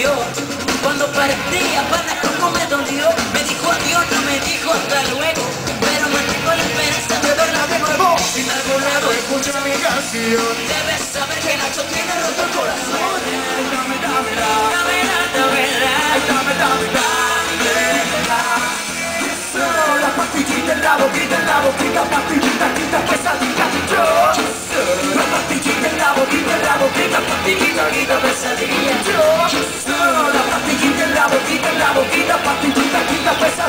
yo. Cuando partía para como me dolió. Me dijo adiós, no me dijo hasta luego. Pero mantengo la esperanza de verla de nuevo. Si en algún lado escucha mi canción, debes saber que Nacho tiene roto el corazón. Dame, dame, dame, dame, dame, dame, dame. Solo la pastillita en la boquita, pastillita, quita, pesadilla, yo. La pastillita en la boquita, pastillita, quita, pesadilla, yo. Solo la pastillita en la boquita, pastillita, quita, pesadilla.